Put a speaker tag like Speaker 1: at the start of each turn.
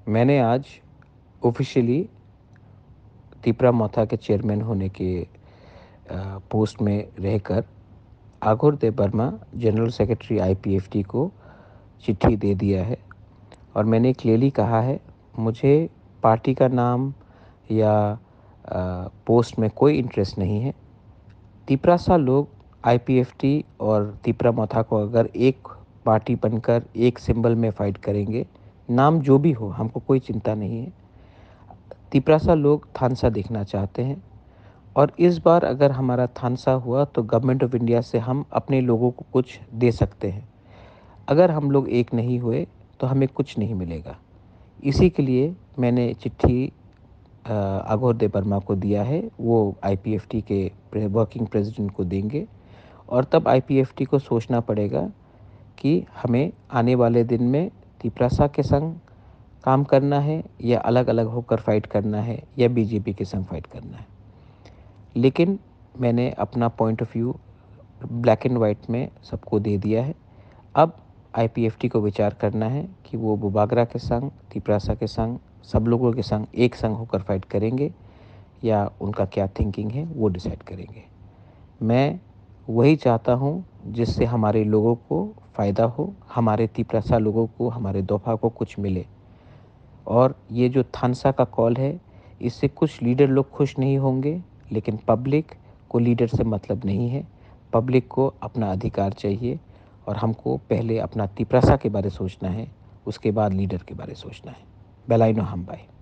Speaker 1: मैंने आज ऑफिशियली तिपरा मोथा के चेयरमैन होने के पोस्ट में रहकर Aghore Deb Barma general secretary IPFT को चिट्ठी दे दिया है और मैंने क्लियरली कहा है मुझे पार्टी का नाम या पोस्ट में कोई इंटरेस्ट नहीं है। तिपरासा लोग आईपीएफटी और तिपरा मोथा को अगर एक पार्टी बनकर एक सिंबल में फाइट करेंगे, नाम जो भी हो हमको कोई चिंता नहीं है। तिपरासा लोग थानसा देखना चाहते हैं और इस बार अगर हमारा थानसा हुआ तो गवर्नमेंट ऑफ इंडिया से हम अपने लोगों को कुछ दे सकते हैं। अगर हम लोग एक नहीं हुए तो हमें कुछ नहीं मिलेगा। इसी के लिए मैंने चिट्ठी आघोर देव वर्मा को दिया है। वो आईपीएफटी के वर्किंग प्रेसिडेंट को देंगे और तब आईपीएफटी को सोचना पड़ेगा कि हमें आने वाले दिन में तिपरासा के संग काम करना है या अलग अलग होकर फाइट करना है या बीजेपी के संग फाइट करना है। लेकिन मैंने अपना point of view black and white में सबको दे दिया है। अब आईपीएफटी को विचार करना है कि वो बुबागरा के संग, तिपरासा के संग, सब लोगों के संग एक संग होकर फाइट करेंगे या उनका क्या थिंकिंग है वो डिसाइड करेंगे। मैं वही चाहता हूँ जिससे हमारे लोगों को फ़ायदा हो, हमारे तिपरासा लोगों को, हमारे दोफा को कुछ मिले। और ये जो थानसा का कॉल है, इससे कुछ लीडर लोग खुश नहीं होंगे, लेकिन पब्लिक को लीडर से मतलब नहीं है। पब्लिक को अपना अधिकार चाहिए और हमको पहले अपना तिपरासा के बारे सोचना है, उसके बाद लीडर के बारे सोचना है। बेलाइनो हम बाय।